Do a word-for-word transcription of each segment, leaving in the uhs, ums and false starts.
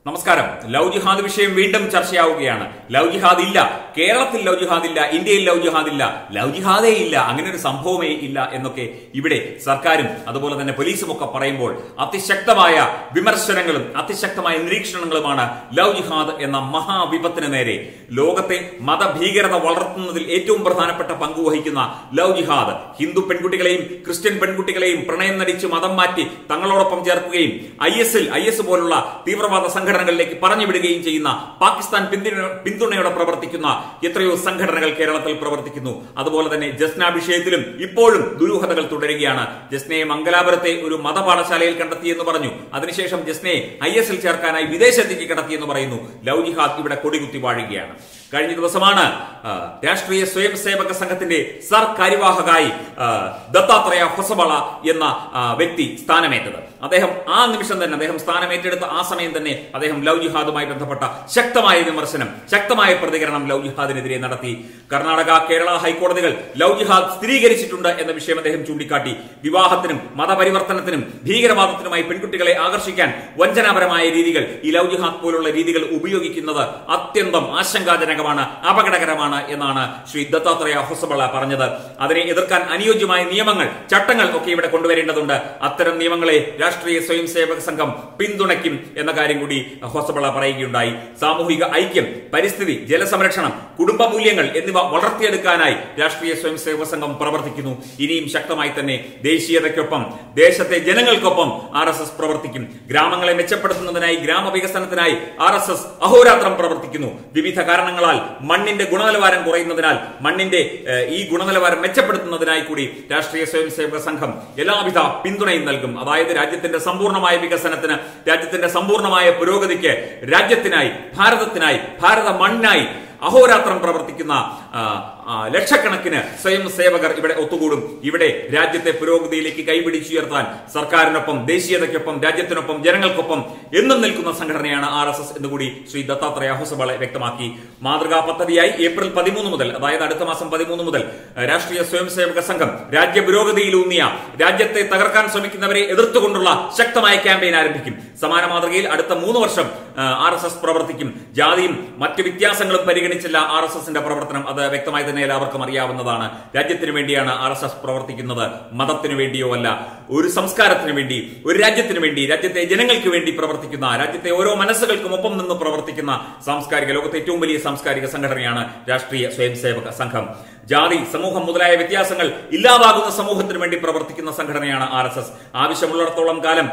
നമസ്കാരം. ലവ് ജിഹാദ് വിഷയം വീണ്ടും ചർച്ചയാവുകയാണ്. ലവ് ജിഹാദ് ഇല്ല, കേരളത്തിൽ ലവ് ജിഹാദ് ഇല്ല, ഇന്ത്യയിൽ ലവ് ജിഹാദ് ഇല്ല, ലവ് ജിഹാദേ ഇല്ല, അങ്ങനെ ഒരു സംഭവമേ ഇല്ല എന്നൊക്കെ ഇവിടെ സർക്കാരും അതുപോലെ തന്നെ പോലീസും ഒക്കെ പറയുമ്പോൾ അതിശക്തമായ വിമർശനങ്ങളും അതിശക്തമായ നിരീക്ഷണങ്ങളുമാണ് ലവ് ജിഹാദ് എന്ന മഹാവിപത്തിന് നേരെ. ലോകത്തെ മതഭീകരത വളർത്തുന്നതിൽ ഏറ്റവും പ്രധാനപ്പെട്ട പങ്കുവഹിക്കുന്ന ലവ് ജിഹാദ് ഹിന്ദു പെൺകുട്ടികളെയും ക്രിസ്ത്യൻ പെൺകുട്ടികളെയും പ്രണയം നടിച്ച് മതം മാറ്റി തങ്ങളോടൊപ്പം ചേർക്കുകയും ഐ എസിൽ ഐ എസ് പോലുള്ള തീവ്രവാദ സംഘടനകളിലേക്ക് പറഞ്ഞുവിടുകയും ചെയ്യുന്ന പാകിസ്ഥാൻ പിന്തുണയോടെ പ്രവർത്തിക്കുന്ന എത്രയോ സംഘടനകൾ കേരളത്തിൽ പ്രവർത്തിക്കുന്നു. അതുപോലെ തന്നെ ജസ്ന വിഷയത്തിലും ഇപ്പോഴും ദുരൂഹതകൾ തുടരുകയാണ്. ജസ്നയെ മംഗലാപുരത്തെ ഒരു മതപാഠശാലയിൽ കണ്ടെത്തിയെന്ന് പറഞ്ഞു. അതിനുശേഷം ജസ്നയെ ഐ എസിൽ ചേർക്കാനായി വിദേശത്തേക്ക് കടത്തിയെന്ന് പറയുന്നു. ലവ് ജിഹാദ് ഇവിടെ കൊടികുത്തി വാഴുകയാണ്. കഴിഞ്ഞ ദിവസമാണ് രാഷ്ട്രീയ സ്വയം സേവക സംഘത്തിന്റെ സർ കാര്യവാഹകായി ദത്താത്രേയ ഹൊസബള എന്ന വ്യക്തി സ്ഥാനമേറ്റത്. അദ്ദേഹം ആ നിമിഷം തന്നെ അദ്ദേഹം സ്ഥാനമേറ്റെടുത്ത ആ സമയം തന്നെ അദ്ദേഹം ലവ് ജിഹാദുമായി ബന്ധപ്പെട്ട ശക്തമായ വിമർശനം, ശക്തമായ പ്രതികരണം ലവ് ജിഹാദിനെതിരെ നടത്തി. കർണാടക, കേരള ഹൈക്കോടതികൾ ലവ് ജിഹാദ് സ്ഥിരീകരിച്ചിട്ടുണ്ട് എന്ന വിഷയം അദ്ദേഹം ചൂണ്ടിക്കാട്ടി. വിവാഹത്തിനും മതപരിവർത്തനത്തിനും ഭീകരവാദത്തിനുമായി പെൺകുട്ടികളെ ആകർഷിക്കാൻ വഞ്ചനാപരമായ രീതികൾ, ഈ ലവ് ജിഹാദ് പോലുള്ള രീതികൾ ഉപയോഗിക്കുന്നത് അത്യന്തം ആശങ്കാജനകമാണ്, അപകടകരമാണ് എന്നാണ് ശ്രീ ദത്താത്രേയ ഹൊസബള പറഞ്ഞത്. അതിനെ എതിർക്കാൻ അനുയോജ്യമായ നിയമങ്ങൾ, ചട്ടങ്ങൾ ഒക്കെ ഇവിടെ കൊണ്ടുവരേണ്ടതുണ്ട്. അത്തരം നിയമങ്ങളെ രാഷ്ട്രീയ സ്വയം സേവക സംഘം പിന്തുണയ്ക്കും എന്ന കാര്യം കൂടി ഹൊസബള പറയുകയുണ്ടായി. സാമൂഹിക ഐക്യം, പരിസ്ഥിതി, ജലസംരക്ഷണം, കുടുംബ മൂല്യങ്ങൾ എന്നിവ വളർത്തിയെടുക്കാനായി രാഷ്ട്രീയ സ്വയം സേവക സംഘം പ്രവർത്തിക്കുന്നു. ഇനിയും ശക്തമായി തന്നെ ദേശീയതയ്ക്കൊപ്പം ദേശത്തെ ജനങ്ങൾക്കൊപ്പം ആർ എസ് എസ് പ്രവർത്തിക്കും. ഗ്രാമങ്ങളെ മെച്ചപ്പെടുത്തുന്നതിനായി, ഗ്രാമവികസനത്തിനായി ആർ എസ് എസ് അഹോരാത്രം പ്രവർത്തിക്കുന്നു. വിവിധ കാരണങ്ങളാൽ മണ്ണിന്റെ ഗുണനിലവാരം കുറയുന്നതിനാൽ മണ്ണിന്റെ ഈ ഗുണനിലവാരം മെച്ചപ്പെടുത്തുന്നതിനായി കൂടി രാഷ്ട്രീയ സ്വയം സേവക സംഘം എല്ലാവിധ പിന്തുണയും നൽകും. അതായത് രാജ്യത്തിന്റെ സമ്പൂർണ്ണമായ വികസനത്തിന്, രാജ്യത്തിന്റെ സമ്പൂർണ്ണമായ പുരോഗതിക്ക്, രാജ്യത്തിനായി, ഭാരതത്തിനായി, ഭാരത മണ്ണിനായി അഹോരാത്രം പ്രവർത്തിക്കുന്ന ലക്ഷക്കണക്കിന് സ്വയം സേവകർ ഇവിടെ ഒത്തുകൂടും. ഇവിടെ രാജ്യത്തെ പുരോഗതിയിലേക്ക് കൈപിടിച്ചുയർത്താൻ സർക്കാരിനൊപ്പം, ദേശീയതയ്ക്കൊപ്പം, രാജ്യത്തിനൊപ്പം, ജനങ്ങൾക്കൊപ്പം എന്നും നിൽക്കുന്ന സംഘടനയാണ് ആർ എസ് എസ് എന്നുകൂടി ശ്രീ ദത്താത്രേയ ഹൊസബള വ്യക്തമാക്കി. മാതൃകാ പദ്ധതിയായി ഏപ്രിൽ പതിമൂന്ന് മുതൽ, അതായത് അടുത്ത മാസം പതിമൂന്ന് മുതൽ രാഷ്ട്രീയ സ്വയം സേവക സംഘം രാജ്യ പുരോഗതിയിലൂന്നിയ, രാജ്യത്തെ തകർക്കാൻ ശ്രമിക്കുന്നവരെ എതിർത്തുകൊണ്ടുള്ള ശക്തമായ ക്യാമ്പയിൻ ആരംഭിക്കും. സമാന മാതൃകയിൽ അടുത്ത മൂന്ന് വർഷം ആർ എസ് എസ് പ്രവർത്തിക്കും. ജാതിയും മറ്റ് വ്യത്യാസങ്ങളും പരിഗണിച്ചില്ല ആർ എസ് എസിന്റെ പ്രവർത്തനം. അത് വ്യക്തമായി തന്നെ എല്ലാവർക്കും അറിയാവുന്നതാണ്. രാജ്യത്തിന് വേണ്ടിയാണ് ആർ എസ് എസ് പ്രവർത്തിക്കുന്നത്, മതത്തിനു വേണ്ടിയോ അല്ല. ഒരു സംസ്കാരത്തിന് വേണ്ടി, ഒരു രാജ്യത്തിന് വേണ്ടി, രാജ്യത്തെ ജനങ്ങൾക്ക് വേണ്ടി പ്രവർത്തിക്കുന്ന, രാജ്യത്തെ ഓരോ മനസ്സുകൾക്കും ഒപ്പം നിന്ന് പ്രവർത്തിക്കുന്ന സാംസ്കാരിക, ലോകത്തെ ഏറ്റവും വലിയ സാംസ്കാരിക സംഘടനയാണ് രാഷ്ട്രീയ സ്വയം സേവക സംഘം. ജാതി, സമൂഹം മുതലായ വ്യത്യാസങ്ങൾ ഇല്ലാതാകുന്ന സമൂഹത്തിന് വേണ്ടി പ്രവർത്തിക്കുന്ന സംഘടനയാണ് ആർ എസ് എസ്. ആവശ്യമുള്ളിടത്തോളം കാലം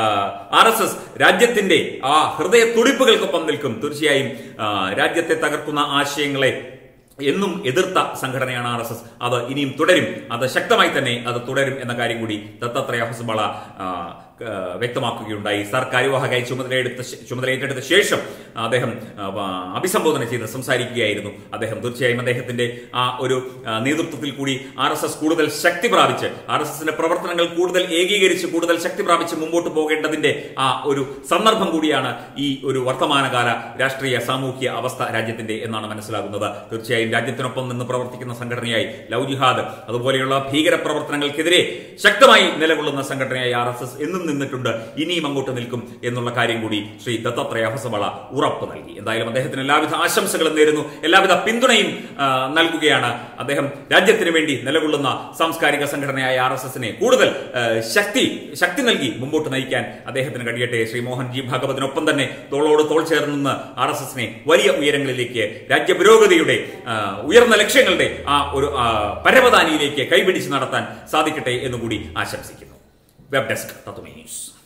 ആർ എസ് എസ് രാജ്യത്തിന്റെ ആ ഹൃദയ തുടിപ്പുകൾക്കൊപ്പം നിൽക്കും. തീർച്ചയായും രാജ്യത്തെ തകർക്കുന്ന ആശയങ്ങളെ എന്നും എതിർത്ത സംഘടനയാണ് ആർ എസ് എസ്. അത് ഇനിയും തുടരും, അത് ശക്തമായി തന്നെ അത് തുടരും എന്ന കാര്യം കൂടി ദത്താത്രേയ ഹൊസബള വ്യക്തമാക്കുകയുണ്ടായി. സർ കാര്യവാഹകായി ചുമതലയെടുത്ത ചുമതലയേറ്റെടുത്ത ശേഷം അദ്ദേഹം അഭിസംബോധന ചെയ്ത് സംസാരിക്കുകയായിരുന്നു. അദ്ദേഹം തീർച്ചയായും അദ്ദേഹത്തിന്റെ ആ ഒരു നേതൃത്വത്തിൽ കൂടി ആർ എസ് എസ് കൂടുതൽ ശക്തി പ്രാപിച്ച്, ആർ എസ് എസിന്റെ പ്രവർത്തനങ്ങൾ കൂടുതൽ ഏകീകരിച്ച്, കൂടുതൽ ശക്തി പ്രാപിച്ച് മുമ്പോട്ട് പോകേണ്ടതിന്റെ ആ ഒരു സന്ദർഭം കൂടിയാണ് ഈ ഒരു വർത്തമാനകാല രാഷ്ട്രീയ സാമൂഹ്യ അവസ്ഥ രാജ്യത്തിന്റെ എന്നാണ് മനസ്സിലാകുന്നത്. തീർച്ചയായും രാജ്യത്തിനൊപ്പം നിന്ന് പ്രവർത്തിക്കുന്ന സംഘടനയായി ലവ് ജിഹാദ് അതുപോലെയുള്ള ഭീകര പ്രവർത്തനങ്ങൾക്കെതിരെ ശക്തമായി നിലകൊള്ളുന്ന സംഘടനയായി ആർ എസ് എസ് എന്നും നിന്നിട്ടുണ്ട്, ഇനിയും അങ്ങോട്ട് നിൽക്കും എന്നുള്ള കാര്യം കൂടി ശ്രീ ദത്താത്രേയ ഹൊസബള ഉറപ്പ് നൽകി. എന്തായാലും അദ്ദേഹത്തിന് എല്ലാവിധ ആശംസകളും നേരുന്നു, എല്ലാവിധ പിന്തുണയും നൽകുകയാണ്. അദ്ദേഹം രാജ്യത്തിന് വേണ്ടി നിലകൊള്ളുന്ന സാംസ്കാരിക സംഘടനയായ ആർ എസ് എസിനെ കൂടുതൽ ശക്തി ശക്തി നൽകി മുമ്പോട്ട് നയിക്കാൻ അദ്ദേഹത്തിന് കഴിയട്ടെ. ശ്രീ മോഹൻ ജി ഭാഗവതിനൊപ്പം തന്നെ തോളോട് തോൾ ചേർന്ന് ആർ എസ് എസിനെ വലിയ ഉയരങ്ങളിലേക്ക്, രാജ്യ പുരോഗതിയുടെ ഉയർന്ന ലക്ഷ്യങ്ങളുടെ ആ ഒരു പരവതാനിയിലേക്ക് കൈപിടിച്ച് നടത്താൻ സാധിക്കട്ടെ എന്നുകൂടി ആശംസിക്കുന്നു. Web desk Tatwamayi news.